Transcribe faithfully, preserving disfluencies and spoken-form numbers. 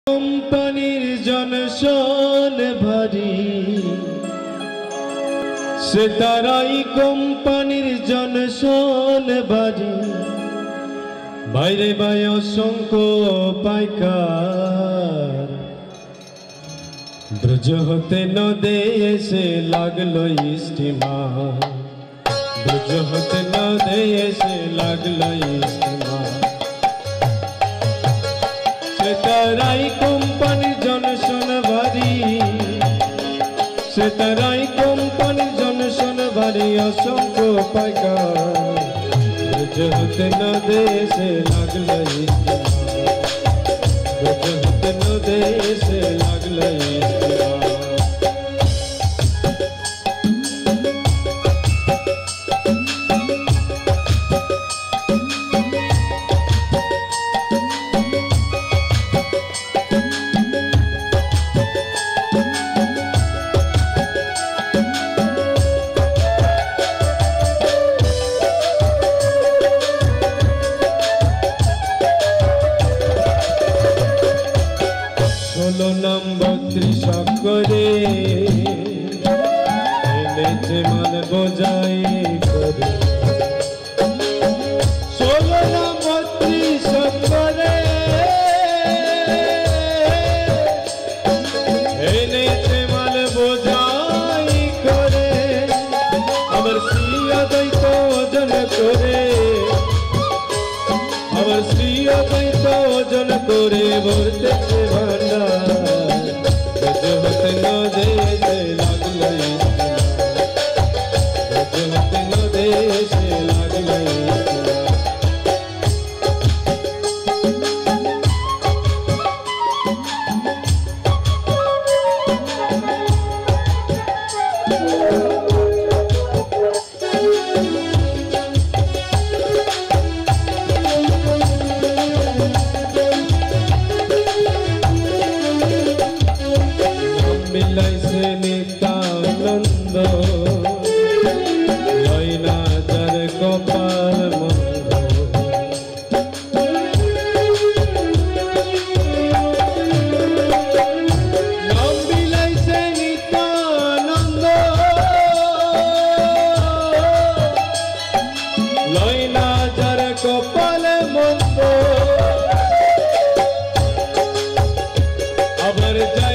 কোম্পানির জনশন ভারী সে তারাই কোম্পানির জনশন ভারী বাইরে বাই অসংখ্য পাইকার ব্রজ হতে নদে এসে লাগলো স্টিমার ব্রজ হতে নদে এসে লাগলো স্টিমার সে তারাই কোম্পানির জনশন ভারী সে তারাই কোম্পানির জনশন ভারী অসংখ্য পাইকার ব্রজ হতে নদে এসে লাগলো স্টিমার ব্রজ হতে নদে এসে লাগলো স্টিমার ষোলো নম্বর ত্রিশক করে এনেছে মাল বোঝাই করে ষোলো নম্বর ত্রিশক করে এনেছে মাল বোঝাই করে আবার শ্রী অদ্বৈত ওজন করে আবার শ্রী অদ্বৈত ওজন করে ভরতেছে ভান্ডার ব্রজ হতে নদে এসে লাগলো ব্রজ হতে নদে এসে লাগলো মিলাইছে নিত্যানন্দ লয় না যার কপাল মন্দ নাম মিলাইছে নিত্যানন্দ লয় না যার কপাল মন্দ আবার